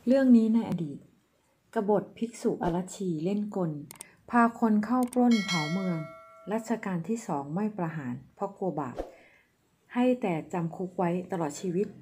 เรื่องนี้ในอดีตกบฏภิกษุอรชีเล่นกลพาคนเข้าปล้นเผาเมืองรัชกาลที่สองไม่ประหารเพราะกลัวบาปให้แต่จำคุกไว้ตลอดชีวิต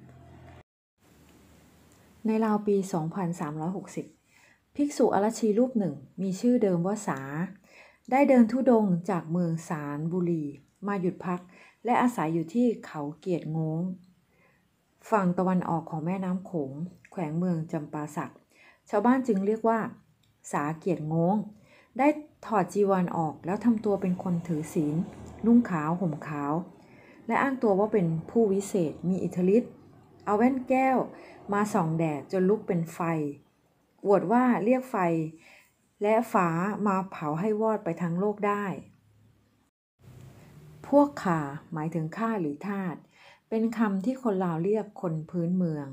ในราวปี 2360 ภิกษุอรชีรูปหนึ่งมีชื่อเดิมว่าสาได้เดินธุดงค์จากเมืองสารบุรีมาหยุดพักและอาศัยอยู่ที่เขาเกียรติโง้งฝั่งตะวันออกของแม่น้ำโขงแขวงเมืองจำปาสักชาวบ้านจึงเรียกว่าสาเกียรติโง้งได้ถอดจีวรออกแล้วทำตัวเป็นคนถือศีลนุ่งขาวห่มขาวและอ้างตัวว่าเป็นผู้วิเศษมีอิทธิฤทธิ์เอาแว่นแก้วมาส่องแดดจนลุกเป็นไฟอวดว่าเรียกไฟและฟ้ามาเผาให้วอดไปทั้งโลกได้พวกข่าหมายถึงข้าหรือทาสเป็นคำที่คนลาวเรียกคนพื้นเมือง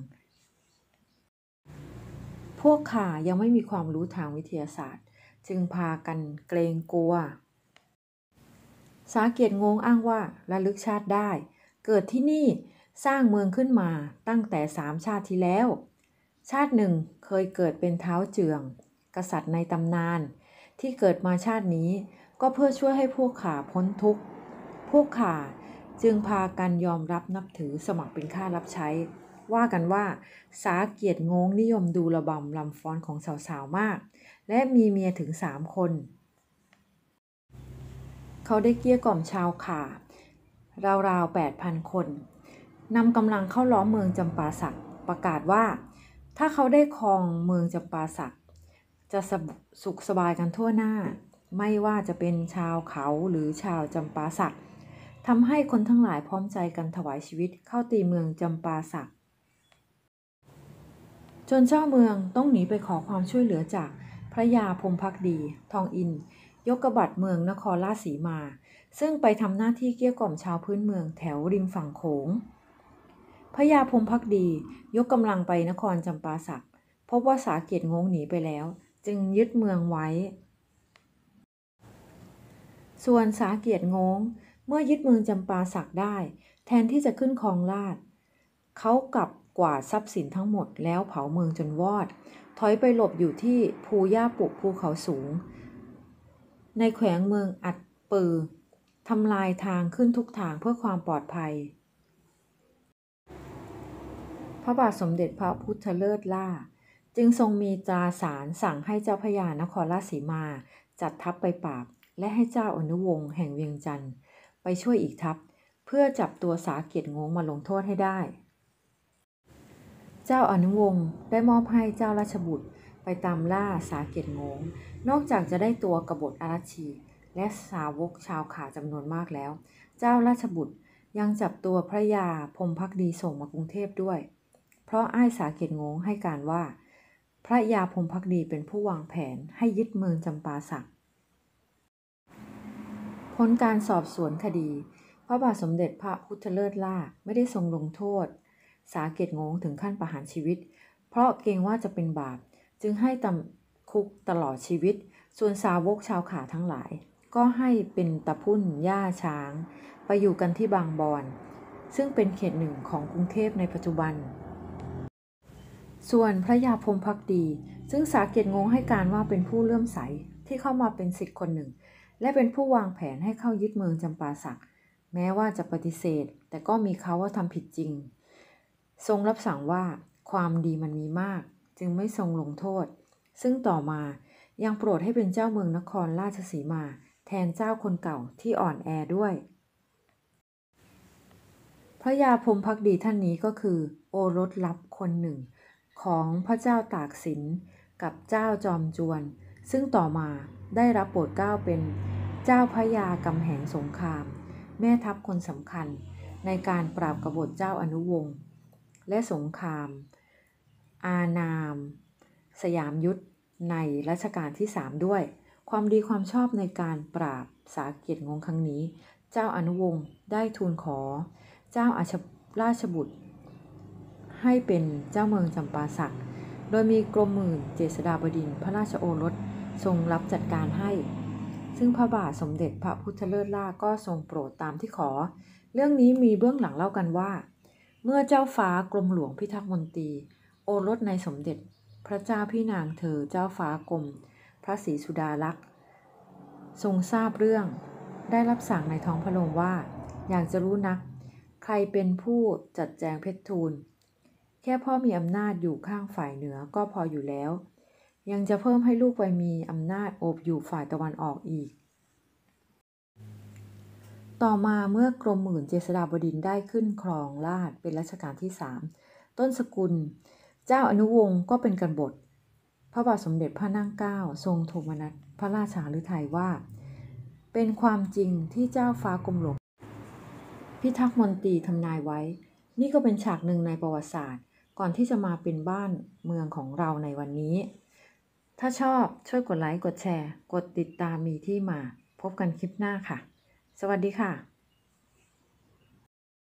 พวกข่ายังไม่มีความรู้ทางวิทยาศาสตร์จึงพากันเกรงกลัวสาเกียรติโง้งอ้างว่าระลึกชาติได้เกิดที่นี่สร้างเมืองขึ้นมาตั้งแต่3 ชาติที่แล้วชาติหนึ่งเคยเกิดเป็นท้าวเจืองกษัตริย์ในตำนานที่เกิดมาชาตินี้ก็เพื่อช่วยให้พวกข่าพ้นทุกข์พวกข่าจึงพากันยอมรับนับถือสมัครเป็นข้ารับใช้ว่ากันว่าสาเกียรติโง้งนิยมดูระบำลำฟ้อนของสาวๆมากและมีเมียถึง3 คนเขาได้เกลี้ยกล่อมชาวข่าราวๆ 8,000 คนนำกำลังเข้าล้อมเมืองจำปาสักประกาศว่าถ้าเขาได้ครองเมืองจำปาสักจะสุขสบายกันทั่วหน้าไม่ว่าจะเป็นชาวเขาหรือชาวจำปาสักทำให้คนทั้งหลายพร้อมใจกันถวายชีวิตเข้าตีเมืองจำปาสักจนเจ้าเมืองต้องหนีไปขอความช่วยเหลือจากพระยาพรหมภักดีทองอินยกบัตรเมืองนครราชสีมาซึ่งไปทำหน้าที่เกลี้ยกล่อมชาวพื้นเมืองแถวริมฝั่งโขงพระยาพรหมภักดียกกำลังไปนครจำปาสักพบว่าสาเกียรติโง้งหนีไปแล้วจึงยึดเมืองไว้ส่วนสาเกียรติโง้งเมื่อยึดเมืองจำปาสักได้แทนที่จะขึ้นครองราชย์เขากลับกวาดทรัพย์สินทั้งหมดแล้วเผาเมืองจนวอดถอยไปหลบอยู่ที่ภูย่าปุกภูเขาสูงในแขวงเมืองอัดปือทำลายทางขึ้นทุกทางเพื่อความปลอดภัยพระบาทสมเด็จพระพุทธเลิศล่าจึงทรงมีตราสารสั่งให้เจ้าพระยานครราชสีมาจัดทัพไปปราบและให้เจ้าอนุวงศ์แห่งเวียงจันทร์ไปช่วยอีกทัพเพื่อจับตัวสาเกียรติโง้งมาลงโทษให้ได้เจ้าอนุวงศ์ได้มอบให้เจ้าราชบุตรไปตามล่าสาเกียรติโง้งนอกจากจะได้ตัวกบฏอารัชชีและสาวกชาวข่าจำนวนมากแล้วเจ้าราชบุตรยังจับตัวพระยาพรหมภักดีส่งมากรุงเทพด้วยเพราะอ้ายสาเกียรติโง้งให้การว่าพระยาพรหมภักดีเป็นผู้วางแผนให้ยึดเมืองจำปาสักผลการสอบสวนคดีพระบาทสมเด็จพระพุทธเลิศล่าไม่ได้ทรงลงโทษสาเกียรติโง้งถึงขั้นประหารชีวิตเพราะเกรงว่าจะเป็นบาปจึงให้จำคุกตลอดชีวิตส่วนสาวกชาวข่าทั้งหลายก็ให้เป็นตะพุ่นย่าช้างไปอยู่กันที่บางบอนซึ่งเป็นเขตหนึ่งของกรุงเทพในปัจจุบันส่วนพระยาพรหมภักดีซึ่งสาเกียรติโง้งให้การว่าเป็นผู้เลื่อมใสที่เข้ามาเป็นศิษย์คนหนึ่งและเป็นผู้วางแผนให้เข้ายึดเมืองจำปาสักแม้ว่าจะปฏิเสธแต่ก็มีเขาว่าทำผิดจริงทรงรับสั่งว่าความดีมันมีมากจึงไม่ทรงลงโทษซึ่งต่อมายังโปรดให้เป็นเจ้าเมืองนครราชสีมาแทนเจ้าคนเก่าที่อ่อนแอด้วยพระยาพรหมภักดีท่านนี้ก็คือโอรสลับคนหนึ่งของพระเจ้าตากสินกับเจ้าจอมจวนซึ่งต่อมาได้รับโปรดเกล้าเป็นเจ้าพระยากำแหงสงครามแม่ทัพคนสำคัญในการปราบกบฏเจ้าอนุวงศ์และสงครามอานามสยามยุทธในรัชกาลที่3ด้วยความดีความชอบในการปราบสาเกียรติโง้งครั้งนี้เจ้าอนุวงศ์ได้ทูลขอเจ้าอาราชบุตรให้เป็นเจ้าเมืองจำปาสักโดยมีกรมหมื่นเจษฎาบดินทร์พระราชโอรสทรงรับจัดการให้ซึ่งพระบาทสมเด็จพระพุทธเลิศล่าก็ทรงโปรดตามที่ขอเรื่องนี้มีเบื้องหลังเล่ากันว่าเมื่อเจ้าฟ้ากรมหลวงพิทักษ์มนตรีโอรสในสมเด็จพระเจ้าพี่นางเธอเจ้าฟ้ากรมพระศรีสุดาลักษณ์ทรงทราบเรื่องได้รับสั่งในท้องพระโรงว่าอยากจะรู้นักใครเป็นผู้จัดแจงเพชรทูลแค่พ่อมีอำนาจอยู่ข้างฝ่ายเหนือก็พออยู่แล้วยังจะเพิ่มให้ลูกไปมีอำนาจโอบอยู่ฝ่ายตะวันออกอีกต่อมาเมื่อกรมหมื่นเจษฎาบดินทร์ได้ขึ้นครองราชย์เป็นรัชกาลที่3ต้นสกุลเจ้าอนุวงศ์ก็เป็นกบฏพระบาทสมเด็จพระนั่งเกล้าทรงโทมนัสพระราชาฤทัยว่าเป็นความจริงที่เจ้าฟ้ากรมหลวงพิทักษ์มนตรีทำนายไว้นี่ก็เป็นฉากหนึ่งในประวัติศาสตร์ก่อนที่จะมาเป็นบ้านเมืองของเราในวันนี้ถ้าชอบช่วยกดไลค์กดแชร์กดติดตามมีที่มาพบกันคลิปหน้าค่ะสวัสดีค่ะ